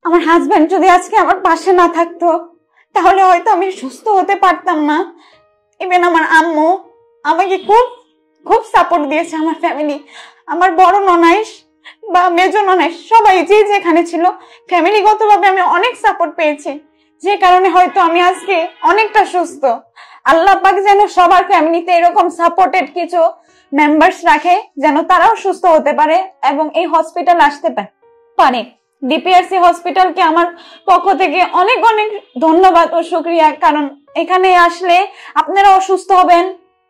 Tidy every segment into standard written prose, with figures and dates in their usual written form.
আমার হাজবেন্ড যদি আজকে আমার পাশে না থাকতো তাহলে হয়তো আমি সুস্থ হতে পারতাম না। ইভেন আমার আম্মু আমাকে খুব খুব সাপোর্ট দিয়েছে, আমার ফ্যামিলি, আমার বড় ননাইশ বা মেজো ননাইশ সবাই যে যেখানে ছিল ফ্যামিলিগতভাবে আমি অনেক সাপোর্ট পেয়েছি, যে কারণে হয়তো আমি আজকে অনেকটা সুস্থ। আল্লাহ পাক যেন সবার ফ্যামিলিতে এরকম সাপোর্টেড কিছু মেম্বার্স রাখে, যেন তারাও সুস্থ হতে পারে এবং এই হসপিটাল আসতে পারে। ডিপিআরসি হসপিটালকে আমার পক্ষ থেকে অনেক অনেক ধন্যবাদ ও শুকরিয়া, কারণ এখানে আসলে আপনারাও সুস্থ হবেন,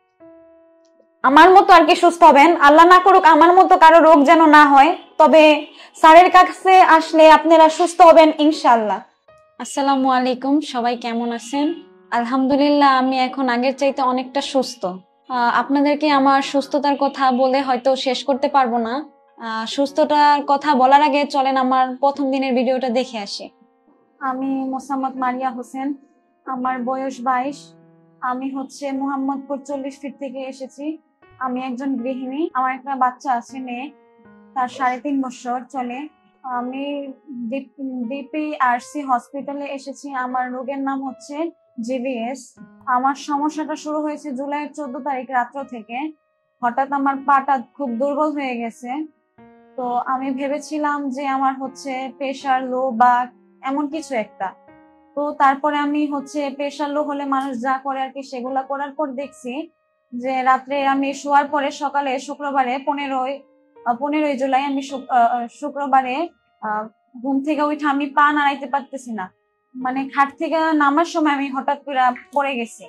আমার মতো আর কি সুস্থ হবেন। আল্লাহ না করুক আমার মতো কারো রোগ যেন না হয়, তবে স্যারের কাছে আসলে আপনারা সুস্থ হবেন ইনশাআল্লাহ। আসসালামু আলাইকুম, সবাই কেমন আছেন? আলহামদুলিল্লাহ, আমি এখন আগের চাইতে অনেকটা সুস্থ। আপনাদেরকে আমার সুস্থতার কথা বলে হয়তো শেষ করতে পারবো না। সুস্থতার কথা বলার আগে চলেন আমার প্রথম দিনের ভিডিওটা দেখে আসি। আমি মোসাম্মদ মারিয়া হোসেন, আমার বয়স 22। আমি হচ্ছে মোহাম্মদপুর 40 ফিট থেকে এসেছি। আমি একজন গৃহিণী, আমার একটা বাচ্চা আছে, মেয়ে, তার 3.5 বছর চলে। আমি ডিপিআরসি হসপিটালে এসেছি। আমার রোগের নাম হচ্ছে জিবিএস। আমার সমস্যাটা শুরু হয়েছে জুলাইয়ের 14 তারিখ রাত্র থেকে। হঠাৎ আমার পাটা খুব দুর্বল হয়ে গেছে। তো আমি ভেবেছিলাম যে আমার হচ্ছে প্রেশার লো বা এমন কিছু একটা। তো তারপরে আমি হচ্ছে প্রেশার লো হলে মানুষ যা করে আর কি সেগুলা করার পর দেখছি যে রাত্রে আমি শোয়ার পরে সকালে শুক্রবারে 15ই জুলাই আমি শুক্রবারে ঘুম থেকে উঠে আমি পা নাড়াইতে পারতেছি না। মানে খাট থেকে নামার সময় আমি হঠাৎ করে পড়ে গেছি।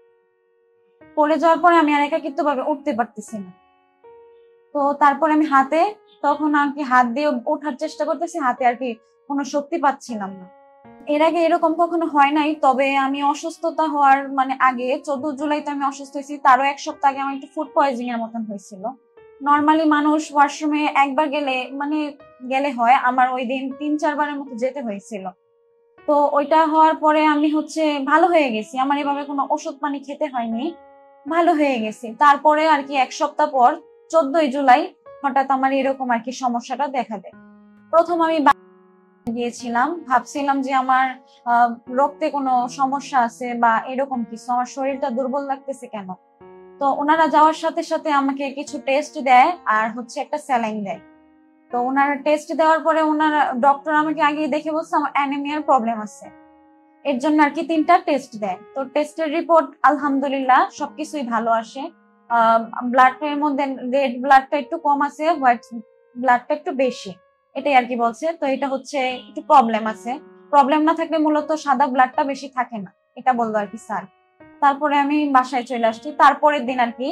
পড়ে যাওয়ার পরে আমি আর একাকিত্ব ভাবে উঠতে পারতেছি না। তো তারপরে আমি তখন আর কি হাত দিয়ে ওঠার চেষ্টা করতেছি, হাতে আর কি কোনো শক্তি পাচ্ছিলাম না। এর আগে এরকম কখনো হয় নাই, তবে আমি অসুস্থতা হওয়ার মানে আগে 14 জুলাই তো আমি অসুস্থ হয়েছি, তারও 1 সপ্তাহ আগে আমার একটু ফুড পয়জনিং এর মতন হয়েছিল। নর্মালি মানুষ ওয়াশরুমে একবার গেলে হয়, আমার ওই দিন 3-4 বারের মতো যেতে হয়েছিল। তো ওইটা হওয়ার পরে আমি হচ্ছে ভালো হয়ে গেছি, আমার এভাবে কোনো ওষুধ পানি খেতে হয়নি, ভালো হয়ে গেছি। তারপরে আর কি 1 সপ্তাহ পর 14ই জুলাই হঠাৎ আমার এরকম আর কি সমস্যাটা দেখা দেয়। প্রথম আমি গিয়েছিলাম, ভাবছিলাম যে আমার রক্তে কোনো সমস্যা আছে বা এরকম কিছু, আমার শরীরটা দুর্বল লাগতেছে কেন। তো ওনারা যাওয়ার সাথে সাথে আমাকে কিছু টেস্ট দেয় আর হচ্ছে একটা স্যালাইন দেয়। তো ওনারা টেস্ট দেওয়ার পরে ডক্টর আমাকে আগে দেখে বলছে আমার অ্যানিমিয়ার প্রবলেম আছে, এর জন্য আর কি 3টা টেস্ট দেয়। তো টেস্টের রিপোর্ট আলহামদুলিল্লাহ সবকিছুই ভালো আসে। ব্লাডের মধ্যে রেড ব্লাডটা একটু কম আছে, হোয়াইট ব্লাডটা একটু বেশি, এটাই আর কি বলছে। তো এটা হচ্ছে একটু প্রবলেম আছে, প্রবলেম না থাকলে মূলত সাদা ব্লাডটা বেশি থাকে না, এটা বললো আর কি স্যার। তারপরে আমি বাসায় চলে আসছি। তারপরের দিন আর কি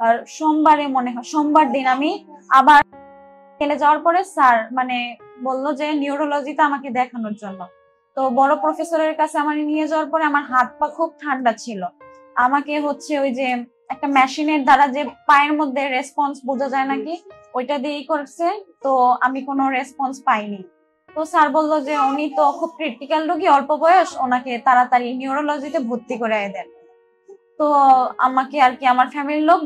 সোমবার দিন আমি আবার খেলে যাওয়ার পরে স্যার মানে বললো যে নিউরোলজিতে আমাকে দেখানোর জন্য। তো বড় প্রফেসরের কাছে আমার নিয়ে যাওয়ার পরে আমার হাত পা খুব ঠান্ডা ছিল। আমাকে হচ্ছে ওই যে একটা মেশিনের দ্বারা যে পায়ের মধ্যে রেসপন্স বোঝা যায় নাকি, ওইটা দিয়েই করছে। তো আমি কোনো রেসপন্স পাইনি। তো স্যার বললো যে উনি তো খুব ক্রিটিক্যাল রোগী, অল্প বয়স, ওনাকে তাড়াতাড়ি নিউরোলজিতে ভর্তি করে দেন। তো আমাকে আর কি আমার ফ্যামিলির লোক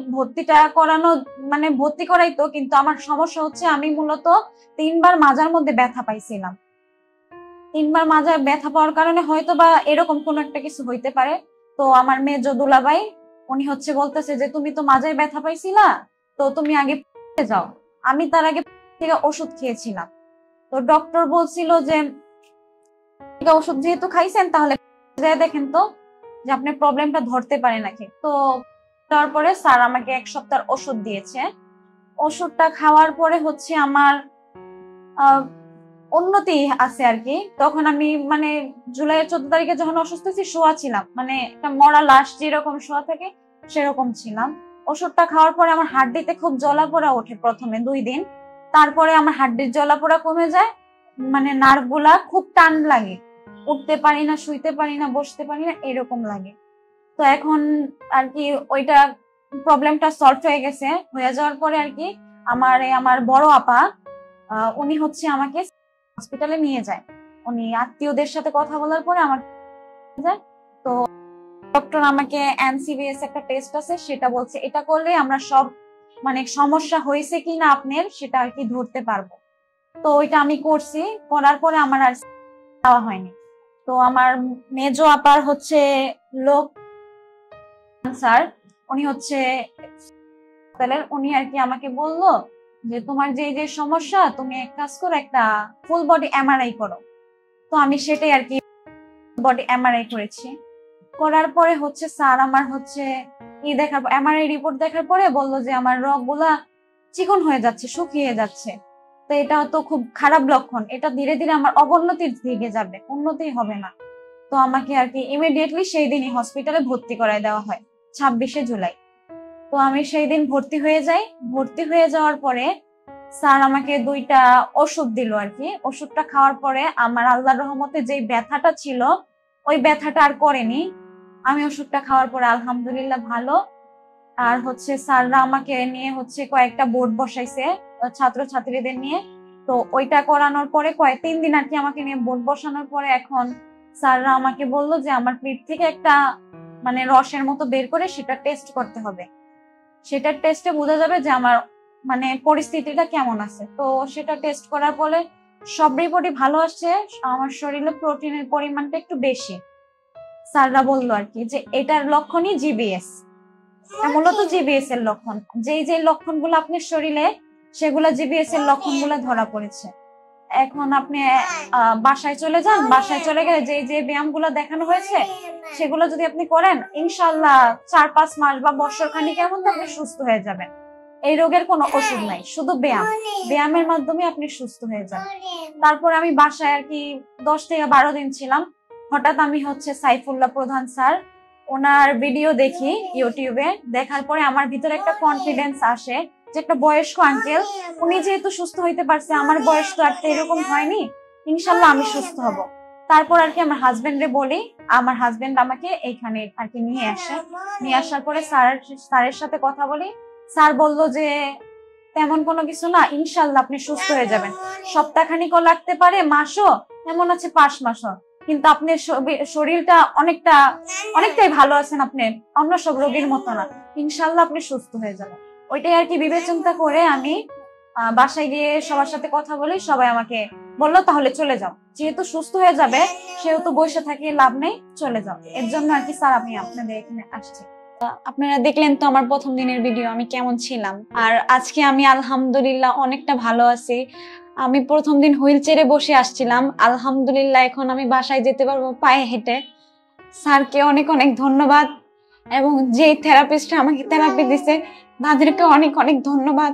ভর্তি করাইতো, কিন্তু আমার সমস্যা হচ্ছে আমি মূলত 3 বার মাজার মধ্যে ব্যথা পাইছিলাম। 3 বার মাজায় ব্যথা পাওয়ার কারণে হয়তো বা এরকম কোন একটা কিছু হইতে পারে। তো আমার মেজো দুলাভাই উনি হচ্ছে বলতেছে যে তুমি তো মাজায় ব্যথা পাইছিলা, তো তুমি আগে যাও। আমি তার আগে থেকে ওষুধ খেয়েছিলাম। তো ডক্টর বলছিল যে ওষুধ যেহেতু খাইছেন তাহলে দেখেন তো যে আপনার প্রবলেমটা ধরতে পারে নাকি। তো তারপরে স্যার আমাকে 1 সপ্তাহের ওষুধ দিয়েছে। ওষুধটা খাওয়ার পরে হচ্ছে আমার উন্নতি আছে আর কি। তখন আমি মানে জুলাইয়ের 14 তারিখে যখন অসুস্থ ছিলাম শোয়া ছিলাম, মানে একটা মরা লাশ যেরকম শোয়া থাকে সেরকম ছিলাম। ওষুধটা খাওয়ার পরে আমার হাড্ডিতে খুব জ্বলাপোড়া ওঠে প্রথমে 2 দিন, তারপরে আমার হাড্ডির জ্বলাপোড়া কমে যায়, মানে নার্ভ গুলা খুব টান লাগে, উঠতে পারি না, শুইতে পারি না, বসতে পারি না, এরকম লাগে। তো এখন আর কি ওইটা প্রবলেমটা সলভ হয়ে যাওয়ার পরে আর কি আমার বড় আপা উনি হচ্ছে আমাকে হসপিটালে নিয়ে যায়। উনি আত্মীয়দের সাথে কথা বলার পরে আমাকে যায়। তো ডক্টর আমাকে এনসিভিএস একটা টেস্ট আছে, সেটা বলছে এটা করলে আমরা সব মানে সমস্যা হয়েছে কিনা আপনার সেটা আর কি ধরতে পারবো। তো ওইটা আমি করছি, করার পরে আমার আর দেওয়া হয়নি। তো আমার মেজো আপার হচ্ছে লোক স্যার, উনি হচ্ছে উনি আর কি আমাকে বললো যে তোমার যে যে সমস্যা, তুমি এক কাজ করো, একটা ফুল বডি এমআরআই করো। তো আমি সেটাই আর কি বডি এমআরআই করেছি। করার পরে হচ্ছে স্যার আমার হচ্ছে দেখার এমআরআই রিপোর্ট দেখার পরে বললো যে আমার রগগুলা চিকন হয়ে যাচ্ছে, শুকিয়ে যাচ্ছে। তো এটা তো খুব খারাপ লক্ষণ, এটা ধীরে ধীরে আমার অবনতির দিকে যাবে, উন্নতি হবে না। তো আমাকে আর কি ইমিডিয়েটলি সেই দিনই হসপিটালে ভর্তি করায় দেওয়া হয় 26শে জুলাই। তো আমি সেই দিন ভর্তি হয়ে যাই। ভর্তি হয়ে যাওয়ার পরে স্যার আমাকে 2টা ওষুধ দিল আর কি। ওষুধটা খাওয়ার পরে আমার আল্লাহর রহমতে যে ব্যথাটা ছিল ওই ব্যথাটা আর করেনি। আমি ওষুধটা খাওয়ার পরে আলহামদুলিল্লাহ ভালো। আর হচ্ছে স্যাররা আমাকে নিয়ে হচ্ছে কয়েকটা বোর্ড বসাইছে ছাত্রছাত্রীদের নিয়ে। তো ওইটা করানোর পরে 3 দিন আর কি আমাকে নিয়ে বোর্ড বসানোর পরে এখন স্যাররা আমাকে বললো যে আমার পিঠ থেকে একটা মানে রসের মতো বের করে সেটা টেস্ট করতে হবে। সেটার টেস্টে বোঝা যাবে যে আমার মানে পরিস্থিতিটা কেমন আছে। তো সেটা টেস্ট করার পরে সব রিপোর্টই ভালো আসছে, আমার শরীরে প্রোটিনের পরিমাণটা একটু বেশি। স্যাররা বললো আর কি যে এটার লক্ষণই জিবিএস, মূলত জিবিএস এর লক্ষণ। যে লক্ষণগুলো আপনার শরীরে, সেগুলা জিবিএস এর লক্ষণগুলো ধরা পড়েছে। এখন আপনি বাসায় চলে যান, বাসায় চলে গেলে যে ব্যায়ামগুলো দেখানো হয়েছে সেগুলো যদি আপনি করেন, ইনশাল্লাহ 4-5 মাস বা বছর খানিকের মধ্যে আপনি সুস্থ হয়ে যাবেন। এই রোগের কোনো ওষুধ নাই, শুধু ব্যায়ামের মাধ্যমে আপনি সুস্থ হয়ে যাবেন। তারপর আমি বাসায় আর কি 10 থেকে 12 দিন ছিলাম। হঠাৎ আমি হচ্ছে সাইফুল্লাহ প্রধান স্যার, ওনার ভিডিও দেখি ইউটিউবে। দেখার পরে আমার ভিতরে একটা কনফিডেন্স আসে যে একটা বয়স্ক আঙ্কেল, উনি যেহেতু সুস্থ হইতে পারছে, আমার বয়স তো আর এরকম হয়নি, ইনশাল্লাহ আমি সুস্থ হব। তারপর আর কি আমার হাজবেন্ডে বলি, আমার হাজবেন্ড আমাকে এইখানে আর কি নিয়ে আসে। নিয়ে আসার পরে স্যারের সাথে কথা বলি। স্যার বললো যে তেমন কোনো কিছু না, ইনশাল্লাহ আপনি সুস্থ হয়ে যাবেন। সপ্তাহখানিকও লাগতে পারে, মাসও, এমন আছে 5 মাসও, কিন্তু আপনার শরীরটা অনেকটাই ভালো আছেন, আপনি অন্য সব রোগীর মতো না, ইনশাল্লাহ আপনি সুস্থ হয়ে যাবেন। ওইটাই আর কি বিবেচনা করে আমি বাসায় গিয়ে সবার সাথে কথা বলি। সবাই আমাকে বললো তাহলে চলে যাও, যেহেতু সুস্থ হয়ে যাবে সেহেতু বসে থাকি লাভ নেই, চলে যাও। এর জন্য আর কি স্যার আমি আপনাদের এখানে আসছি। আপনারা দেখলেন তো আমার প্রথম দিনের ভিডিও, আমি কেমন ছিলাম। আর আজকে আমি আলহামদুলিল্লাহ অনেকটা ভালো আছি। আমি প্রথম দিন হুইল চেয়ারে বসে আসছিলাম, আলহামদুলিল্লাহ এখন আমি বাসায় যেতে পারবো পায়ে হেঁটে। স্যারকে অনেক অনেক ধন্যবাদ, এবং যে থেরাপিস্টরা আমাকে থেরাপি দিছে তাদেরকে অনেক অনেক ধন্যবাদ।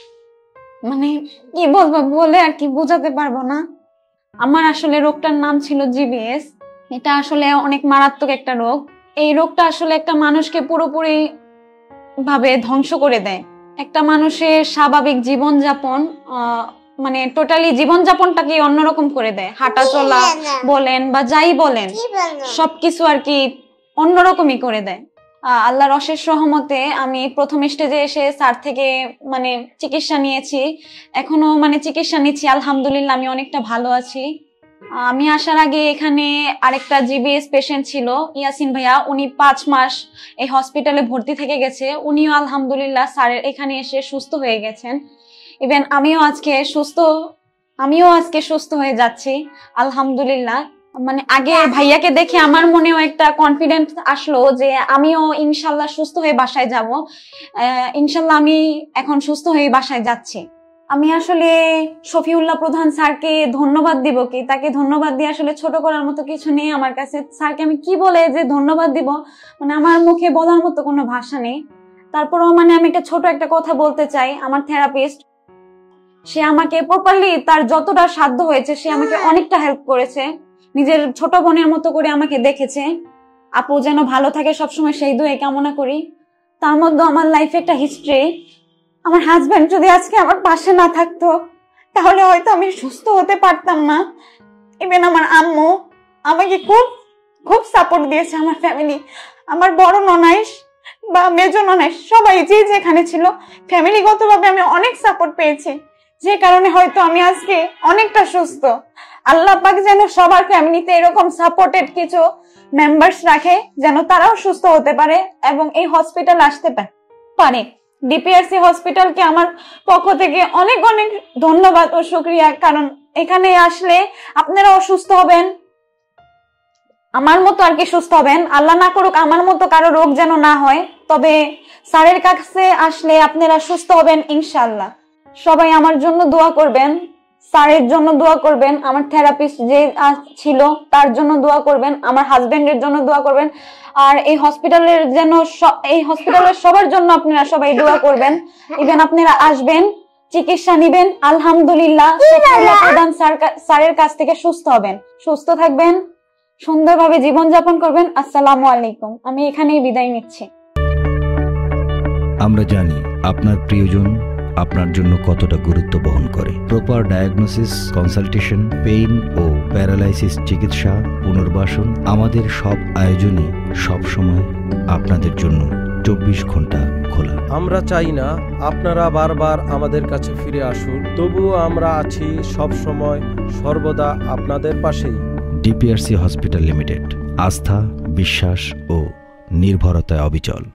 মানে কি বলবো, বলে আর কি বোঝাতে পারবো না। আমার আসলে রোগটার নাম ছিল জিবিএস। এটা আসলে অনেক মারাত্মক একটা রোগ। এই রোগটা আসলে একটা মানুষকে পুরোপুরি ভাবে ধ্বংস করে দেয়। একটা মানুষের স্বাভাবিক জীবনযাপন মানে টোটালি জীবনযাপনটাকে অন্যরকম করে দেয়। হাঁটা চলা বলেন বা যাই বলেন, সবকিছু আর কি অন্যরকমই করে দেয়। আল্লাহর অশেষ রহমতে আমি প্রথম স্টেজে এসে স্যার থেকে মানে চিকিৎসা নিয়েছি, এখনো মানে চিকিৎসা নিচ্ছি। আলহামদুলিল্লাহ আমি অনেকটা ভালো আছি। আমি আসার আগে এখানে আরেকটা জিবিএস পেশেন্ট ছিল, ইয়াসিন ভাইয়া, উনি 5 মাস এই হসপিটালে ভর্তি থেকে গেছে। উনিও আলহামদুলিল্লাহ স্যারের এখানে এসে সুস্থ হয়ে গেছেন। ইভেন আমিও আজকে সুস্থ হয়ে যাচ্ছি আলহামদুলিল্লাহ। মানে আগে ভাইয়াকে দেখে আমার মনেও একটা কনফিডেন্স আসলো যে আমিও ইনশাল্লাহ সুস্থ হয়ে বাসায় যাব। ইনশাল্লাহ আমি এখন সুস্থ হয়ে বাসায় যাচ্ছি। আমি আসলে শফিউল্লাহ প্রধান স্যারকে ধন্যবাদ দিব কি, তাকে ধন্যবাদ দিয়ে আসলে ছোট করার মতো কিছু নেই আমার কাছে। স্যারকে আমি কি বলে যে ধন্যবাদ দিব, মানে আমার মুখে বলার মতো কোনো ভাষা নেই। তারপরও মানে আমি ছোট একটা কথা বলতে চাই। আমার থেরাপিস্ট, সে আমাকে প্রপারলি তার যতটা সাধ্য হয়েছে সে আমাকে অনেকটা হেল্প করেছে, নিজের ছোট বোনের মতো করে আমাকে দেখেছে। আপু যেন ভালো থাকে সবসময় সেই দোয়া কামনা করি। তার মধ্যে আমার লাইফে একটা হিস্ট্রি, আমার হাজবেন্ড যদি আজকে আমার পাশে না থাকতো তাহলে হয়তো আমি সুস্থ হতে পারতাম না। ইভেন আমার আম্মু আমাকে খুব খুব সাপোর্ট দিয়েছে, আমার ফ্যামিলি, আমার বড় ননাইশ বা মেজো ননাইশ সবাই যে যেখানে ছিল ফ্যামিলিগতভাবে আমি অনেক সাপোর্ট পেয়েছি, যে কারণে হয়তো আমি আজকে অনেকটা সুস্থ। আল্লাহ পাক যেন সবার ফ্যামিলিতে এরকম সাপোর্টেড কিছু মেম্বার্স রাখে, যেন তারাও সুস্থ হতে পারে এবং এই হসপিটাল আসতে পারে। ডিপিআরসি হসপিটালকে আমার পক্ষ থেকে অনেক অনেক ধন্যবাদ ও শুকরিয়া, কারণ এখানে আসলে আপনারা অসুস্থ হবেন, আমার মতো আর কি সুস্থ হবেন, আল্লাহ না করুক আমার মতো কারো রোগ যেন না হয়, তবে স্যারের কাছে আসলে আপনারা সুস্থ হবেন ইনশাআল্লাহ। সবাই আমার জন্য দোয়া করবেন, স্যারের জন্য দোয়া করবেন, আমার থেরাপিস্ট যে ছিল তার জন্য দোয়া করবেন, আমার হাজবেন্ডের জন্য দোয়া করবেন, আর এই হসপিটালের সবার জন্য আপনারা সবাই দোয়া করবেন। ইভেন আপনারা আসবেন, চিকিৎসা নিবেন, আলহামদুলিল্লাহ প্রধান স্যারের কাছ থেকে সুস্থ হবেন। সুস্থ থাকবেন, সুন্দরভাবে জীবনযাপন করবেন। আসসালামু আলাইকুম। আমি এখানেই বিদায় নিচ্ছি। আমরা জানি আপনার প্রিয়জন আপনার জন্য কতটা গুরুত্ব বহন করে। প্রপার ডায়াগনোসিস, কনসালটেশন, পেইন ও প্যারালাইসিস চিকিৎসা, পুনর্বাসন, আমাদের সব আয়োজনই সবসময় আপনাদের জন্য 24 ঘন্টা খোলা। আমরা চাই না আপনারা বারবার আমাদের কাছে ফিরে আসুন, তবুও আমরা আছি সব সময় সর্বদা আপনাদের পাশেই। ডিপিআরসি হসপিটাল লিমিটেড, আস্থা, বিশ্বাস ও নির্ভরতায় অবিচল।